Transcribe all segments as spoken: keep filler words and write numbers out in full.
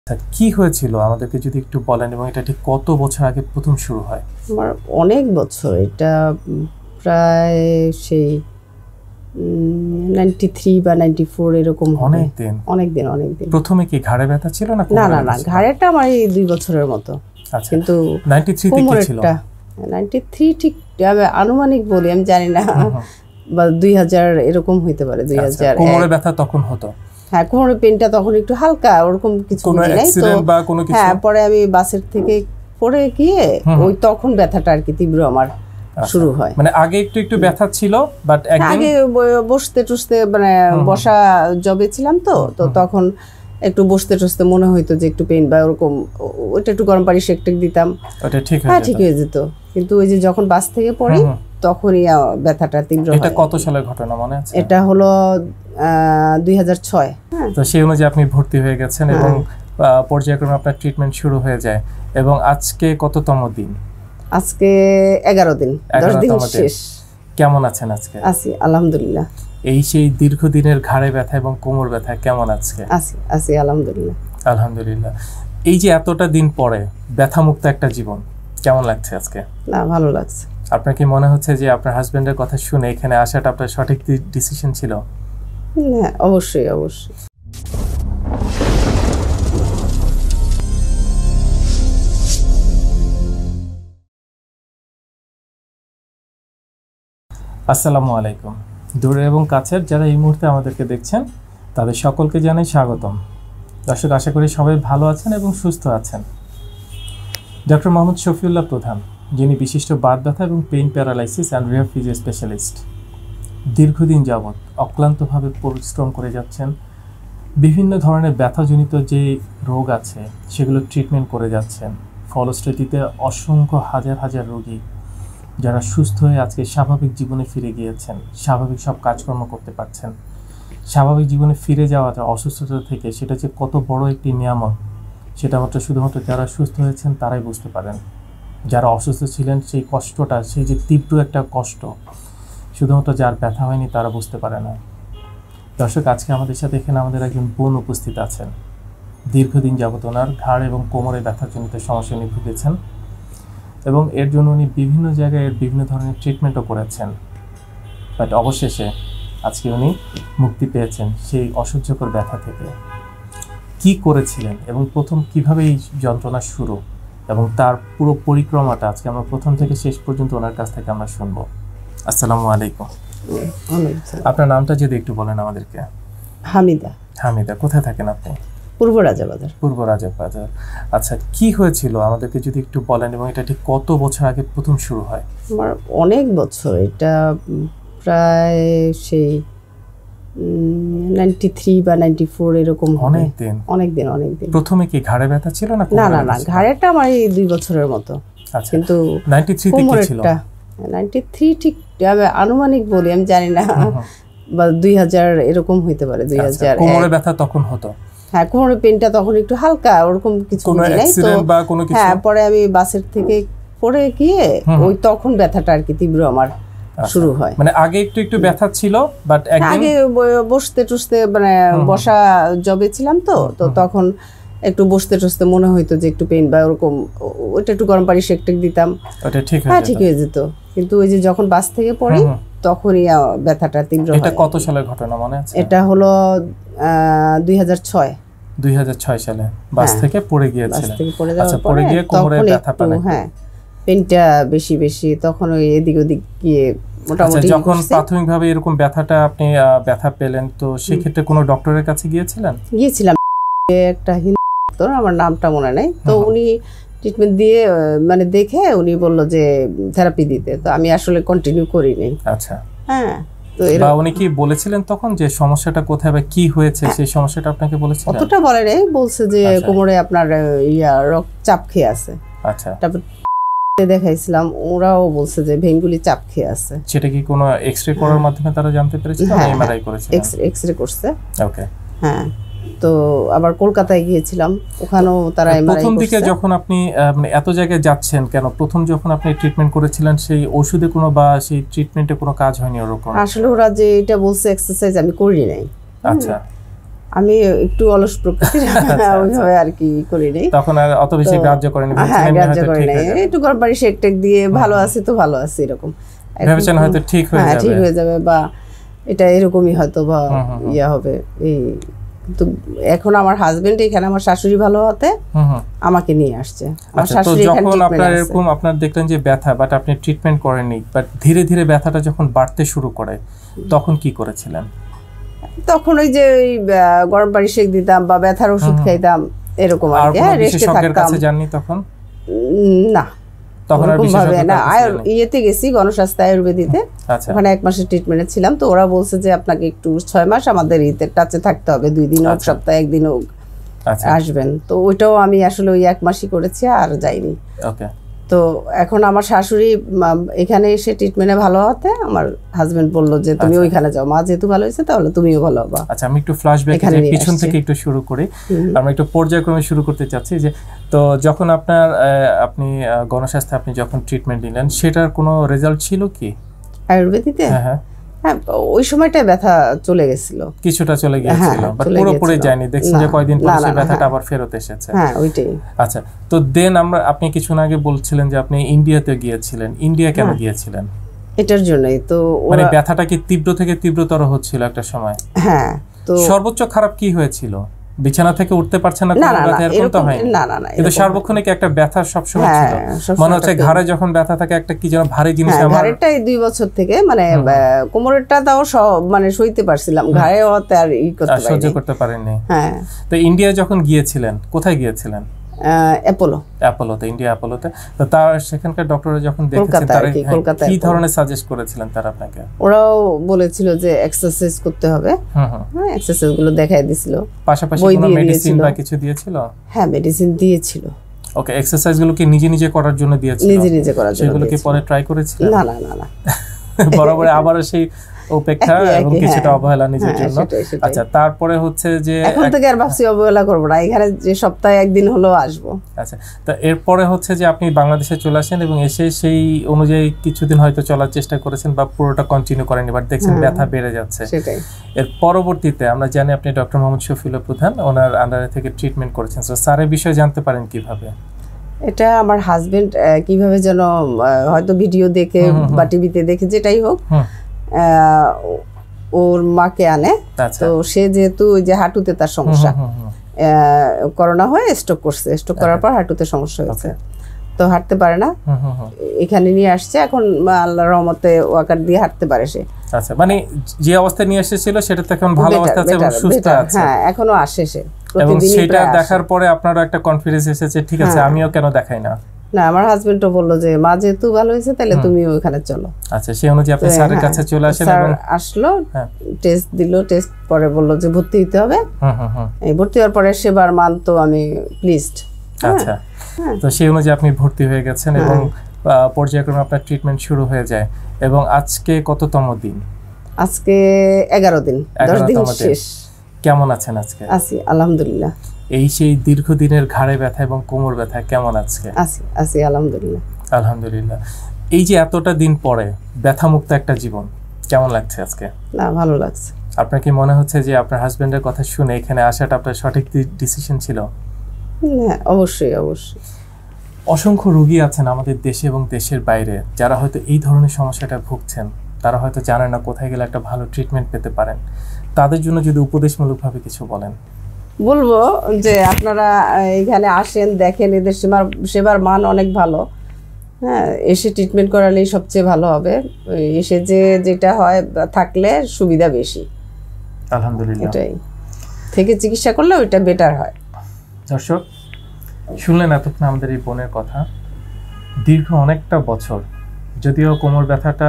কি হয়েছিল আমাদেরকে যদি একটু বলেন এবং এটা ঠিক কত বছর আগে প্রথম শুরু হয়? আমার অনেক বছর, এটা প্রায় সেই নাইনটি থ্রি বা নাইনটি ফোর এরকম। অনেক দিন অনেক দিন অনেক দিন। প্রথমে কি ঘাড়ে ব্যথা ছিল না? না না না, ঘাড়েটা আমার এই দুই বছরের মতো। আচ্ছা, কিন্তু নাইনটি থ্রি তে কি ছিল? নাইনটি থ্রি ঠিক আনুমানিক বলি, আমি জানি না, বা দুই হাজার এরকম হইতে পারে। দুই হাজার কোমরে ব্যথা তখন হতো? হ্যাঁ, কোমরের পেনটা তখন একটু হালকা, ওরকম কিছু নাই তো। হ্যাঁ, পরে আমি বাসের থেকে পড়ে গিয়ে ওই তখন ব্যথাটা আর কি তীব্র আমার শুরু হয়। মানে আগে একটু একটু ব্যথা ছিল, বাট একদিন আগে বসতে টসতে মানে বসা জবে ছিলাম তো তো তখন একটু বসতে টসতে মনে হইতো যে একটু পেন বা ওরকম, ওইটা একটু গরম পানি সেক টেক দিতাম, ওটা ঠিক হয়ে হ্যাঁ ঠিক হয়ে যেত। কিন্তু ওই যে যখন বাস থেকে পড়ি তখনই ব্যথাটা তীব্র হয়। এটা কত সালের ঘটনা মনে আছে? এটা হলো দুই হাজার ছয়। তো সেই অনুযায়ী আপনি ভর্তি হয়ে গেছেন এবং পর্যায়ক্রমে আপনার ট্রিটমেন্ট শুরু হয়ে যায়। এবং আজকে কততম দিন? আজকে এগারো দিন, দশ দিন শেষ। কেমন আছেন আজকে? আছি আলহামদুলিল্লাহ। এই সেই দীর্ঘদিনের ঘাড়ে ব্যথা এবং কোমর ব্যথা কেমন আজকে? আছি আছি আলহামদুলিল্লাহ। আলহামদুলিল্লাহ। এই যে এতটা দিন পরে ব্যথা মুক্ত একটা জীবন, কেমন লাগছে আজকে? না, ভালো লাগছে। আপনার কি মনে হচ্ছে যে আপনার হাজবেন্ডের কথা শুনে এখানে আসাটা আপনার সঠিক ডিসিশন ছিল? হ্যাঁ, অবশ্যই অবশ্যই। আসসালামু আলাইকুম। দূরে এবং কাছের যারা এই মুহূর্তে আমাদেরকে দেখছেন তাদের সকলকে জানাই স্বাগতম। দর্শক, আশা করি সবাই ভালো আছেন এবং সুস্থ আছেন। ডক্টর মোহাম্মদ শফিউল্লাহ প্রধান, যিনি বিশিষ্ট বাত ব্যথা এবং pain paralysis and rehab physio specialist, দীর্ঘদিন যাবৎ অক্লান্তভাবে পরিশ্রম করে যাচ্ছেন। বিভিন্ন ধরনের ব্যথাজনিত যে রোগ আছে সেগুলো ট্রিটমেন্ট করে যাচ্ছেন। ফলশ্রুতিতে অসংখ্য হাজার হাজার রোগী যারা সুস্থ হয়ে আজকে স্বাভাবিক জীবনে ফিরে গিয়েছেন, স্বাভাবিক সব কাজকর্ম করতে পারছেন। স্বাভাবিক জীবনে ফিরে যাওয়াটা অসুস্থতা থেকে সেটা যে কত বড় একটি নিয়ামত, সেটা মাত্র শুধুমাত্র যারা সুস্থ হয়েছেন তারাই বুঝতে পারেন। যারা অসুস্থ ছিলেন সেই কষ্টটা, সেই যে তীব্র একটা কষ্ট, শুধুমাত্র যার ব্যথা হয়নি তারা বুঝতে পারে না। দর্শক, আজকে আমাদের সাথে এখানে আমাদের একজন বোন উপস্থিত আছেন। দীর্ঘদিন যাবত ওনার ঘাড় এবং কোমরে ব্যথাজনিত সমস্যা নিয়ে ভুগেছেন এবং এর জন্য উনি বিভিন্ন জায়গায় বিভিন্ন ধরনের ট্রিটমেন্টও করেছেন। বাট অবশেষে আজকে উনি মুক্তি পেয়েছেন সেই অসহ্যকর ব্যথা থেকে। কি করেছিলেন এবং প্রথম কিভাবে এই যন্ত্রণা শুরু এবং তার পুরো পরিক্রমাটা আজকে আমরা প্রথম থেকে শেষ পর্যন্ত ওনার কাছ থেকে আমরা শুনবো। আসসালামু আলাইকুম। আপনার নামটা যদি একটু বলেন আমাদেরকে। হামিদা। হামিদা, কোথায় থাকেন আপনি? পূর্ব রাজাবাজার। পূর্ব রাজাবাজার। আচ্ছা, কি হয়েছিল আমাদেরকে যদি একটু বলেন এবং এটা ঠিক কত বছর আগে প্রথম শুরু হয়? আমার অনেক বছর, এটা প্রায় সেই নাইনটি থ্রি বা নাইনটি ফোর এরকম। অনেক দিন অনেক দিন অনেক দিন। প্রথমে কি ঘাড়ে ব্যথা ছিল না? না না না, ঘাড়েটা আমার এই দুই বছরের মতো। আচ্ছা, কিন্তু নাইনটি থ্রি তে কি ছিল? নাইনটি থ্রি ঠিক আনুমানিক বলি, আমি জানি না, বা দুই হাজার এরকম হইতে পারে। দুই হাজার কোমরে ব্যথা তখন হতো? হ্যাঁ, কোমরের পেনটা তখন একটু হালকা, ওরকম কিছু নাই তো। হ্যাঁ, পরে আমি বাসের থেকে পড়ে গিয়ে ওই তখন ব্যথাটা আর কি তীব্র আমার শুরু হয়। মানে আগে একটু একটু ব্যথা ছিল, বাট একদিন আগে বসতে টসতে মানে বসা জবে ছিলাম তো তো তখন একটু বসতে টসতে মনে হইতো যে একটু পেন বা ওরকম, ওইটা একটু গরম পানি সেক টেক দিতাম, ওটা ঠিক হ্যাঁ ঠিক হয়ে যেত। কিন্তু ওই যে যখন বাস থেকে পড়ি তখনই ব্যথাটা তীব্র হয়। এটা কত সালের ঘটনা মনে আছে? এটা হলো দুই হাজার ছয়। দুই হাজার ছয় সালে বাস থেকে পড়ে গিয়েছিলেন? আচ্ছা, পড়ে গিয়ে কোমরে ব্যথা পেলেন? হ্যাঁ, পেনটা বেশি বেশি তখন ওই এদিক ওদিক গিয়ে মোটামুটি। যখন প্রাথমিকভাবে এরকম ব্যথাটা আপনি ব্যথা পেলেন, তো সেই ক্ষেত্রে কোনো ডক্টরের কাছে গিয়েছিলেন? গিয়েছিলাম, একটা হিন্দু ডক্টর, আমার নামটা মনে নাই, তো উনি ট্রিটমেন্ট দিয়ে মানে দেখে উনি বললো যে থেরাপি দিতে, তো আমি আসলে কন্টিনিউ করিনি। আচ্ছা, হ্যাঁ। তো বা উনি কি বলেছিলেন তখন যে সমস্যাটা কোথায় বা কি হয়েছে সেই সমস্যাটা আপনাকে বলেছিলেন? অতটা বলে নাই, বলছে যে কোমরে আপনার ইয়া রক্ত চাপ খেয়ে আছে। আচ্ছা, তারপর দেখাইছিলাম, ওরাও বলছে যে ভেইনগুলি চাপ খেয়ে আছে। সেটা কি কোনো এক্সরে করার মাধ্যমে তারা জানতে পেরেছিল না এমআরআই করেছিল? এক্সরে এক্সরে করছে। ওকে, হ্যাঁ। তো আবার কলকাতায় গিয়েছিলাম, ওখানেও তারা এমআরআই করছে। প্রথম দিকে যখন আপনি মানে এত জায়গায় যাচ্ছেন কেন, প্রথম যখন আপনি ট্রিটমেন্ট করেছিলেন সেই ওষুধে কোনো বা সেই ট্রিটমেন্টে কোনো কাজ হয়নি ওরকম? আসলে ওরা যে এটা বলছে এক্সারসাইজ আমি করি নাই। আচ্ছা, আমি একটু অলস প্রকৃতির, ওইভাবে আর কি করি নাই তখন, আর অত বেশি গ্রাহ্য করেনি। হ্যাঁ, গ্রাহ্য করি নাই, একটু গরম পানি শেক টেক দিয়ে ভালো আছে তো ভালো আছে এরকম ভেবেছেন হয়তো ঠিক হয়ে যাবে, ঠিক হয়ে যাবে বা এটা এরকমই হয়তো বা ইয়া হবে। এই কিন্তু এখন আমার হাজবেন্ড এখানে, আমার শাশুড়ি ভালো হতে আমাকে নিয়ে আসছে। আমার শাশুড়ি এখানে যখন আপনার এরকম আপনার দেখলেন যে ব্যথা, বাট আপনি ট্রিটমেন্ট করেননি, বাট ধীরে ধীরে ব্যথাটা যখন বাড়তে শুরু করে তখন কি করেছিলেন? তখন ওই যে গরম পানি শেক দিতাম বা ব্যথার ওষুধ খাইতাম এরকম আর কি। হ্যাঁ, রেস্টে থাকতাম। জাননি তখন? না, তখন আর ভাবে না। ইয়েতে গেছি গণস্বাস্থ্য আয়ুর্বেদিতে, ওখানে এক মাসের ট্রিটমেন্টে ছিলাম। তো ওরা বলছে যে আপনাকে একটু ছয় মাস আমাদের ইতে টাচে থাকতে হবে, দুই দিন হোক, সপ্তাহে একদিন হোক আসবেন। তো ওইটাও আমি আসলে ওই এক মাসই করেছি, আর যাইনি। ওকে। তো এখন আমার শাশুড়ি এখানে এসে ট্রিটমেন্টে ভালো হতে আমার হাজবেন্ড বলল যে তুমি ওইখানে যাও, মা যেহেতু ভালো হয়েছে তাহলে তুমিও ভালো হবা। আচ্ছা, আমি একটু ফ্ল্যাশব্যাক পিছন থেকে একটু শুরু করি, আমরা একটু পর্যায়ক্রমে শুরু করতে চাচ্ছি। যে তো যখন আপনার আপনি গণস্বাস্থ্যে আপনি যখন ট্রিটমেন্ট নিলেন, সেটার কোনো রেজাল্ট ছিল কি আয়ুর্বেদিতে? হ্যাঁ হ্যাঁ হ্যাঁ, ওই সময়টা ব্যথা চলে গেছিল, কিছুটা চলে গিয়েছিল, বাট পুরোপুরি যায়নি। দেখছেন যে কয়েকদিন পরে সেই ব্যথাটা আবার ফেরত এসেছে। হ্যাঁ, ওইটাই। আচ্ছা, তো দেন আমরা, আপনি কিছুক্ষণ আগে বলছিলেন যে আপনি ইন্ডিয়াতে গিয়েছিলেন। ইন্ডিয়া কেন গিয়েছিলেন? এটার জন্যই তো, মানে ব্যথাটা কি তীব্র থেকে তীব্রতর হচ্ছিল একটা সময়? হ্যাঁ। তো সর্বোচ্চ খারাপ কি হয়েছিল? বিছানা থেকে উঠতে পারছেন না, কোনো ব্যথা এরকম তো হয়নি? না না না, কিন্তু সার্বক্ষণিক একটা ব্যথা সব সময় ছিল। মনে হচ্ছে ঘাড়ে যখন ব্যথা থাকে একটা কি যেন ভারী জিনিস। আমার ঘাড়েরটাই দুই বছর থেকে, মানে কোমরেরটা তাও মানে সইতে পারছিলাম, ঘাড়ে হতে আর ই করতে পারিনি, সহ্য করতে পারেননি। হ্যাঁ। তো ইন্ডিয়া যখন গিয়েছিলেন, কোথায় গিয়েছিলেন? অ্যাপোলো। অ্যাপোলোতে, ইন্ডিয়া অ্যাপোলোতে। তো তার সেখানকার ডক্টররা যখন দেখেছেন, তারা কি ধরনের সাজেস্ট করেছিলেন তারা আপনাকে? ওরাও বলেছিল যে এক্সারসাইজ করতে হবে। হুম হুম, এক্সারসাইজ গুলো দেখাই দিছিল। পাশাপাশি কোনো মেডিসিন বা কিছু দিয়েছিল? হ্যাঁ, মেডিসিন দিয়েছিল। ওকে, এক্সারসাইজ গুলো কি নিজে নিজে করার জন্য দিয়েছিল? নিজে নিজে করার জন্য। সেগুলো কি পরে ট্রাই করেছিলেন? না না না না, বরাবর আবারও সেই উপেক্ষা এবং কিছুটা অবহেলা নিজের জন্য। আচ্ছা, তারপরে হচ্ছে যে এখন থেকে আর ভাবছি অবহেলা করব না, এখানে যে সপ্তাহে একদিন হলো আসবো। আচ্ছা, তো এরপরে হচ্ছে যে আপনি বাংলাদেশে চলে আসেন এবং এসে সেই অনুযায়ী কিছুদিন হয়তো চলার চেষ্টা করেছেন বা পুরোটা কন্টিনিউ করেননি, বাট দেখছেন ব্যথা বেড়ে যাচ্ছে। সেটাই। এর পরবর্তীতে আমরা জানি আপনি ডক্টর মোহাম্মদ শফিউল্লাহ প্রধান, ওনার আন্ডারে থেকে ট্রিটমেন্ট করেছেন। সো স্যারের বিষয়ে জানতে পারেন কিভাবে? এটা আমার হাজবেন্ড কিভাবে যেন হয়তো ভিডিও দেখে বা টিভিতে দেখে, যেটাই হোক, ওর মাকে আনে। তো সে যেহেতু ওই যে হাঁটুতে তার সমস্যা, করোনা হয়ে স্ট্রোক করছে, স্ট্রোক করার পর হাঁটুতে সমস্যা হয়েছে, তো হাঁটতে পারে না। এখানে নিয়ে আসছে, এখন আল্লাহর রহমতে ওয়াকার দিয়ে হাঁটতে পারে সে। আচ্ছা, মানে যে অবস্থায় নিয়ে এসেছিল সেটা তো এখন ভালো অবস্থা আছে এবং সুস্থ আছে। হ্যাঁ, এখনো আসে সে, এবং সেটা দেখার পরে আপনারও একটা কনফিডেন্স এসেছে, ঠিক আছে আমিও কেন দেখাই না। না, আমার হাজবেন্ডও বললো যে মা যেহেতু ভালো হয়েছে তাহলে তুমি ওখানে চলো। আচ্ছা, সেই অনুযায়ী আপনি স্যারের কাছে চলে আসেন এবং আসলো, টেস্ট দিল, টেস্ট পরে বললো যে ভর্তি হতে হবে। হুম হুম হুম, এই ভর্তি হওয়ার পরে সেবার মান তো আমি প্লিজড। আচ্ছা, তো সেই অনুযায়ী আপনি ভর্তি হয়ে গেছেন এবং পর্যায়ক্রমে আপনার ট্রিটমেন্ট শুরু হয়ে যায়। এবং আজকে কততম দিন? আজকে এগারো দিন, দশ দিন শেষ। কেমন আছেন আজকে? আছি আলহামদুলিল্লাহ। এই সেই দীর্ঘদিনের ঘাড়ে ব্যথা এবং কোমর ব্যথা কেমন আজকে? আছি আছি আলহামদুলিল্লাহ। আলহামদুলিল্লাহ। এই যে এতটা দিন পরে ব্যথা মুক্ত একটা জীবন, কেমন লাগছে আজকে? না, ভালো লাগছে। আপনার কি মনে হচ্ছে যে আপনার হাজবেন্ডের কথা শুনে এখানে আসাটা আপনার সঠিক ডিসিশন ছিল? হ্যাঁ, অবশ্যই অবশ্যই। অসংখ্য রোগী আছেন আমাদের দেশে এবং দেশের বাইরে যারা হয়তো এই ধরনের সমস্যাটা ভুগছেন, তারা হয়তো জানেন না কোথায় গেলে একটা ভালো ট্রিটমেন্ট পেতে পারেন। তাদের জন্য যদি উপদেশমূলকভাবে কিছু বলেন। বলবো যে আপনারা এখানে আসেন, দেখেন, এদের সেবার সেবার মান অনেক ভালো। হ্যাঁ, এসে ট্রিটমেন্ট করালেই সবচেয়ে ভালো হবে। এসে যে যেটা হয় থাকলে সুবিধা বেশি। আলহামদুলিল্লাহ, এটাই থেকে চিকিৎসা করলে ওইটা বেটার হয়। দর্শক শুনলেন এতক্ষণ আমাদের এই বোনের কথা। দীর্ঘ অনেকটা বছর, যদিও কোমর ব্যথাটা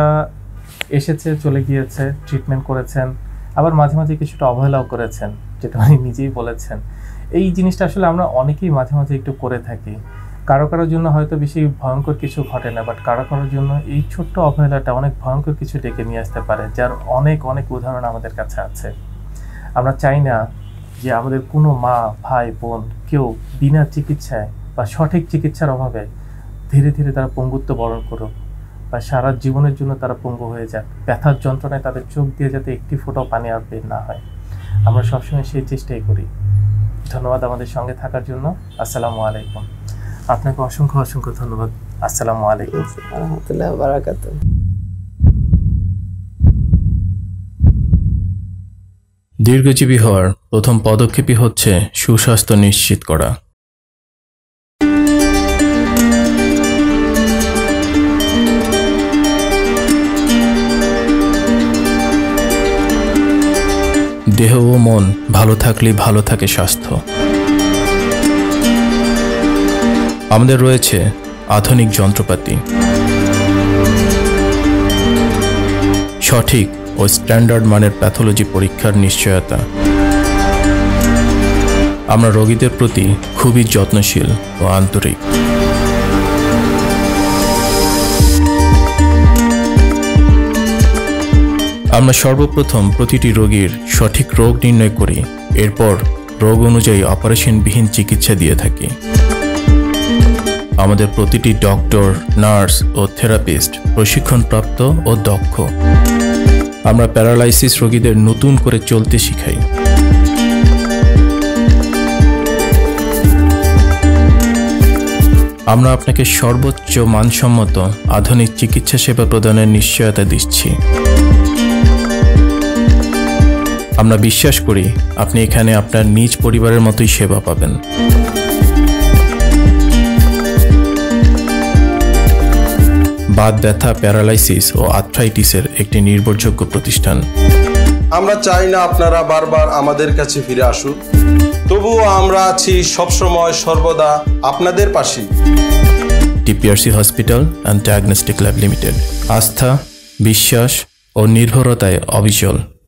এসেছে চলে গিয়েছে, ট্রিটমেন্ট করেছেন, আবার মাঝে মাঝে কিছুটা অবহেলাও করেছেন, যেটা উনি নিজেই বলেছেন। এই জিনিসটা আসলে আমরা অনেকেই মাঝে মাঝে একটু করে থাকি। কারো কারোর জন্য হয়তো বেশি ভয়ঙ্কর কিছু ঘটে না, বাট কারো কারোর জন্য এই ছোট্ট অবহেলাটা অনেক ভয়ঙ্কর কিছু ডেকে নিয়ে আসতে পারে, যার অনেক অনেক উদাহরণ আমাদের কাছে আছে। আমরা চাই না যে আমাদের কোনো মা, ভাই, বোন কেউ বিনা চিকিৎসায় বা সঠিক চিকিৎসার অভাবে ধীরে ধীরে তারা পঙ্গুত্ব বরণ করুক বা সারা জীবনের জন্য তারা পঙ্গু হয়ে যাক। ব্যথার যন্ত্রণায় তাদের চোখ দিয়ে যাতে একটি ফোঁটাও পানি আর বের না হয়। আমরা সবসময় সেই চেষ্টাই করি। ধন্যবাদ আমাদের সঙ্গে থাকার জন্য। আসসালামু আলাইকুম। আপনাকে অসংখ্য অসংখ্য ধন্যবাদ। আসসালামু আলাইকুম ওয়া রাহমাতুল্লাহি ওয়া বারাকাতুহু। দীর্ঘজীবী হওয়ার প্রথম পদক্ষেপই হচ্ছে সুস্বাস্থ্য নিশ্চিত করা। দেহ ও মন ভালো থাকলেই ভালো থাকে স্বাস্থ্য। আমাদের রয়েছে আধুনিক যন্ত্রপাতি, সঠিক ও স্ট্যান্ডার্ড মানের প্যাথোলজি পরীক্ষার নিশ্চয়তা। আমরা রোগীদের প্রতি খুবই যত্নশীল ও আন্তরিক। আমরা সর্বপ্রথম প্রতিটি রোগীর সঠিক রোগ নির্ণয় করি, এরপর রোগ অনুযায়ী অপারেশনবিহীন চিকিৎসা দিয়ে থাকি। আমাদের প্রতিটি ডক্টর, নার্স ও থেরাপিস্ট প্রশিক্ষণপ্রাপ্ত ও দক্ষ। আমরা প্যারালাইসিস রোগীদের নতুন করে চলতে শিখাই। আমরা আপনাকে সর্বোচ্চ মানসম্মত আধুনিক চিকিৎসা সেবা প্রদানের নিশ্চয়তা দিচ্ছি। আমরা বিশ্বাস করি আপনি এখানে আপনার নিজ পরিবারের মতোই সেবা পাবেন। বাত ব্যথা, প্যারালাইসিস ও আর্থ্রাইটিসের একটি নির্ভরযোগ্য প্রতিষ্ঠান। আমরা চাই না আপনারা বারবার আমাদের কাছে ফিরে আসুন, তবুও আমরা আছি সবসময় সর্বদা আপনাদের পাশে। TPRC hospital and diagnostic lab limited, আস্থা, বিশ্বাস ও নির্ভরতায় অবিচল।